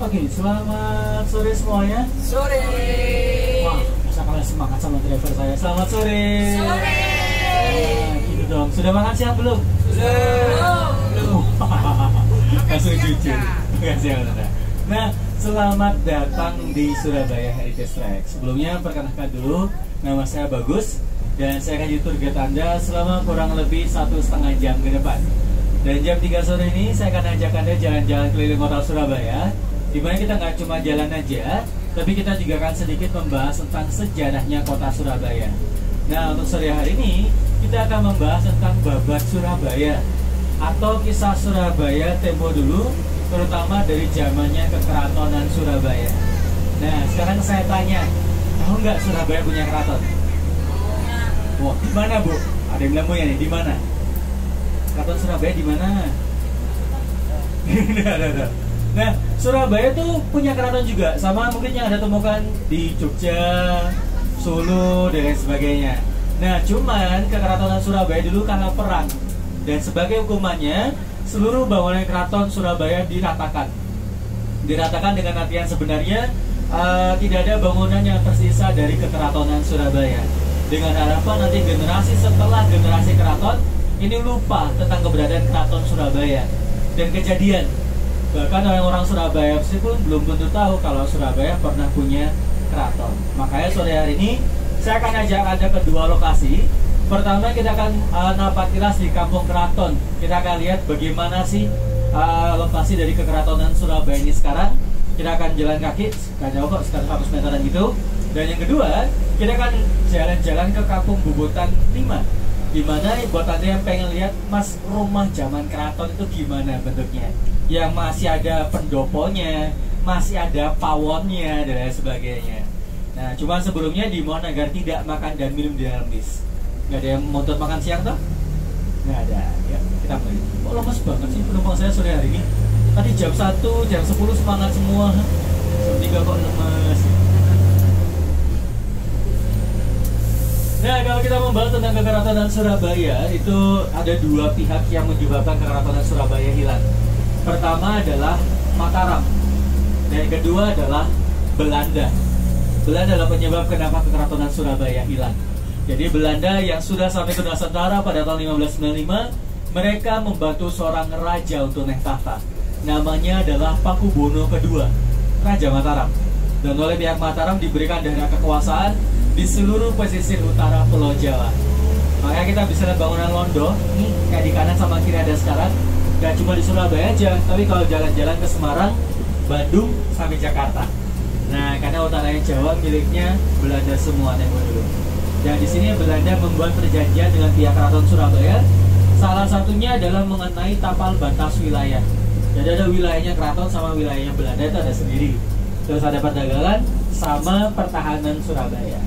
Oke, selamat sore semuanya. Sore. Wah, bisa kalian semangat sama driver saya. Selamat sore. Sore. Gitu dong. Sudah makan siang belum? Belum. Langsung jujur. Makan siang udah. Nah, selamat datang di Surabaya Heritage Track. Sebelumnya perkenalkan dulu, nama saya Bagus dan saya akan jadi tour guide Anda selama kurang lebih 1,5 jam ke depan. Dan jam 3 sore ini saya akan ajak Anda jalan-jalan keliling kota Surabaya, di mana kita nggak cuma jalan aja, tapi kita juga akan sedikit membahas tentang sejarahnya kota Surabaya. Nah, untuk sore hari ini kita akan membahas tentang babat Surabaya atau kisah Surabaya tempo dulu, terutama dari zamannya kekeratonan Surabaya. Nah, sekarang saya tanya, tahu nggak Surabaya punya keraton? Wah, di mana, Bu? Ada yang bilang punya nih, di mana? Keraton Surabaya di mana? Nah, Surabaya tuh punya keraton juga, sama mungkin yang Anda temukan di Jogja, Solo, dan lain sebagainya. Nah, cuman kekeratonan Surabaya dulu karena perang, dan sebagai hukumannya seluruh bangunan keraton Surabaya diratakan. Diratakan dengan artian sebenarnya tidak ada bangunan yang tersisa dari kekeratonan Surabaya. Dengan harapan nanti generasi setelah generasi keraton ini lupa tentang keberadaan keraton Surabaya. Dan kejadian, bahkan orang-orang Surabaya pun belum tentu tahu kalau Surabaya pernah punya keraton. Makanya sore hari ini saya akan ajak Anda ke dua lokasi. Pertama kita akan napak tilas di Kampung Keraton. Kita akan lihat bagaimana sih lokasi dari kekeratonan Surabaya ini sekarang. Kita akan jalan kaki, gak jauh kok, sekitar 100 meteran gitu. Dan yang kedua, kita akan jalan-jalan ke Kampung Bubutan 5, dimana buat Anda yang pengen lihat mas rumah zaman keraton itu gimana bentuknya, yang masih ada pendoponya, masih ada pawonnya dan lain sebagainya. Nah, cuma sebelumnya dimohon agar tidak makan dan minum di dalam bis. Nggak ada yang motor makan siang toh? Nggak ada. Ya, kita mulai. Kok lemes banget sih penumpang saya sore hari ini? Tadi jam 1, jam 10 semangat semua. Jam 3 kok lemes. Nah, kalau kita membahas tentang kekeratonan Surabaya, itu ada dua pihak yang menyebabkan kekeratonan Surabaya hilang. Pertama adalah Mataram, dan yang kedua adalah Belanda. Belanda adalah penyebab kenapa kekeratonan Surabaya hilang. Jadi Belanda yang sudah sampai ke Nusantara pada tahun 1595, mereka membantu seorang raja untuk naik tahta. Namanya adalah Pakubono II, Raja Mataram. Dan oleh pihak Mataram diberikan daerah kekuasaan di seluruh pesisir utara Pulau Jawa. Makanya kita bisa lihat bangunan Londo, nih kayak di kanan sama kiri ada sekarang. Gak cuma di Surabaya aja, tapi kalau jalan-jalan ke Semarang, Bandung, sampai Jakarta. Nah, karena utaranya Jawa miliknya Belanda semua tempo dulu. Dan di sini Belanda membuat perjanjian dengan pihak keraton Surabaya. Salah satunya adalah mengenai tapal batas wilayah. Jadi ada wilayahnya keraton sama wilayahnya Belanda itu ada sendiri. Terus ada perdagangan sama pertahanan Surabaya.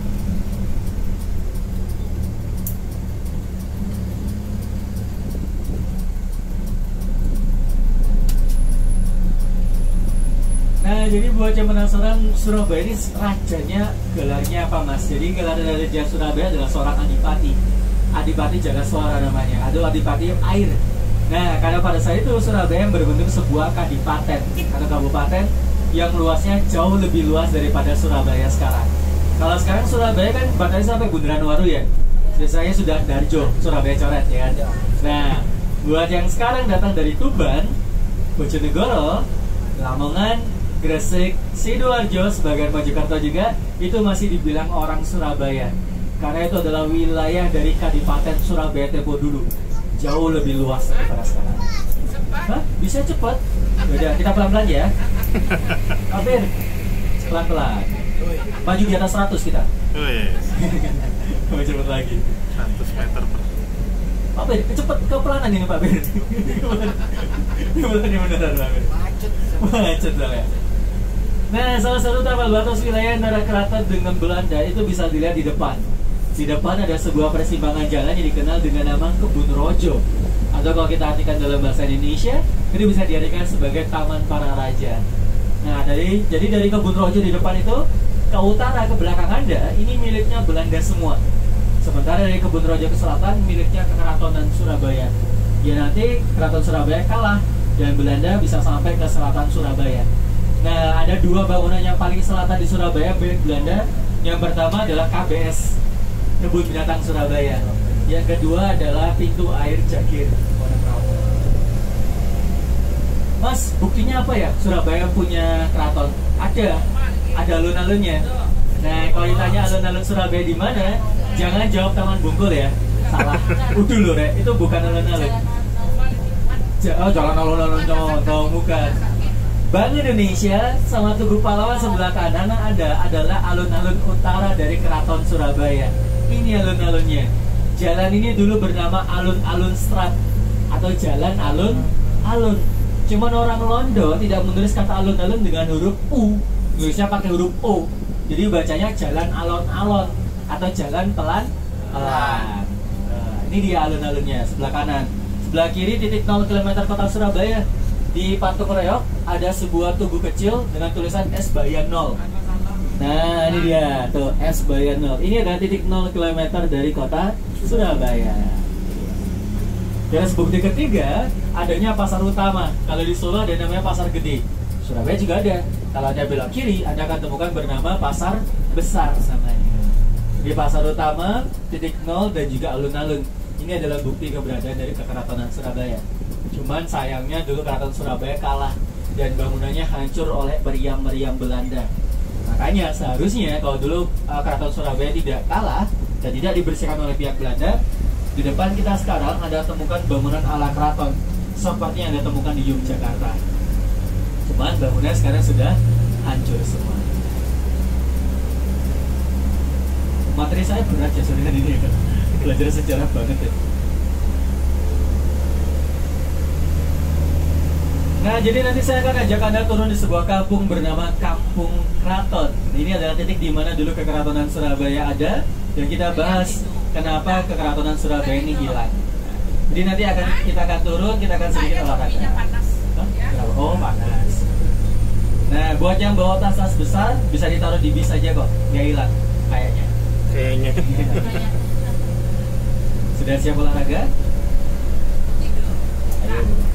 Nah, jadi buat yang penasaran Surabaya ini rajanya gelarnya apa mas? Jadi gelar dari Raja Surabaya adalah seorang adipati. Adipati Jagaswara namanya, atau adipati air. Nah, karena pada saat itu Surabaya berbentuk sebuah kadipaten atau kabupaten yang luasnya jauh lebih luas daripada Surabaya sekarang. Kalau sekarang Surabaya kan batasnya sampai Bundaran Waru ya. Biasanya sudah Darjo, Surabaya coret ya. Nah, buat yang sekarang datang dari Tuban, Bojonegoro, Lamongan, Gresik, Sidoarjo, sebagian Mojokerto juga, itu masih dibilang orang Surabaya. Karena itu adalah wilayah dari Kadipaten Surabaya tempo dulu. Jauh lebih luas daripada sekarang. Hah? Bisa cepat? Udah, kita pelan-pelan ya. Kapir, pelan-pelan. Maju di atas 100 kita. Mau cepet lagi. 100 meter per. Pak Bir, cepet kepelanan ini Pak Bir. Ini beneran Pak Bir. Macet lah ya. Nah, salah satu tapal batas wilayah antara keraton dengan Belanda itu bisa dilihat di depan. Di depan ada sebuah persimpangan jalan yang dikenal dengan nama Kebun Rojo. Atau kalau kita artikan dalam bahasa Indonesia, itu bisa diartikan sebagai Taman Para Raja. Nah, jadi dari Kebun Rojo di depan itu ke utara ke belakang Anda, ini miliknya Belanda semua. Sementara dari Kebun Rojo ke selatan miliknya kekeratonan Surabaya. Ya nanti keraton Surabaya kalah dan Belanda bisa sampai ke selatan Surabaya. Nah, ada dua bangunan yang paling selatan di Surabaya milik Belanda. Yang pertama adalah KBS, Kebun Binatang Surabaya. Yang kedua adalah Pintu Air Jagir. Mas, buktinya apa ya Surabaya punya keraton? Ada alun-alunnya. Nah, kalau ditanya alun-alun Surabaya di mana, jangan jawab Taman Bungkul ya. Salah. Udah loh, Rek. Itu bukan alun-alun. Jalan alun-alun contoh, bukan. Bank Indonesia sama Tugu Pahlawan sebelah kanan adalah alun-alun utara dari Keraton Surabaya. Ini alun-alunnya. Jalan ini dulu bernama Alun-Alun Strat atau Jalan Alun-Alun. Cuman orang Londo tidak menulis kata alun-alun dengan huruf U, nulisnya pakai huruf O. Jadi bacanya Jalan Alon-Alon atau Jalan Pelan-Pelan. Nah, ini dia alun-alunnya sebelah kanan. Sebelah kiri titik 0 km kota Surabaya. Di Patung Reok ada sebuah tugu kecil dengan tulisan S Bayan 0. Nah, ini dia tuh S Bayan 0. Ini adalah titik 0 km dari kota Surabaya. Dan bukti ketiga, adanya pasar utama. Kalau di Solo ada namanya Pasar Gede. Surabaya juga ada. Kalau Anda belok kiri, Anda akan temukan bernama Pasar Besar namanya. Di pasar utama, titik 0 dan juga alun-alun. Ini adalah bukti keberadaan dari Kekeratonan Surabaya. Cuman sayangnya dulu Keraton Surabaya kalah dan bangunannya hancur oleh meriam-meriam Belanda. Makanya seharusnya kalau dulu Keraton Surabaya tidak kalah dan tidak dibersihkan oleh pihak Belanda, di depan kita sekarang Anda temukan bangunan ala keraton seperti yang Anda temukan di Yogyakarta. Cuman bangunannya sekarang sudah hancur semua. Materi saya berat ya soalnya ini ya kan. Belajar sejarah banget ya. Nah, jadi nanti saya akan ajak Anda turun di sebuah kampung bernama Kampung Kraton. Ini adalah titik di mana dulu Kekeratonan Surabaya ada, dan kita bahas kenapa Kekeratonan Surabaya ini hilang. Jadi nanti kita akan turun, kita akan sedikit olahraga. Oh, panas. Nah, buat yang bawa tas-tas besar bisa ditaruh di bis aja kok, nggak hilang kayaknya. Kayaknya. Sudah siap olahraga? Ayo.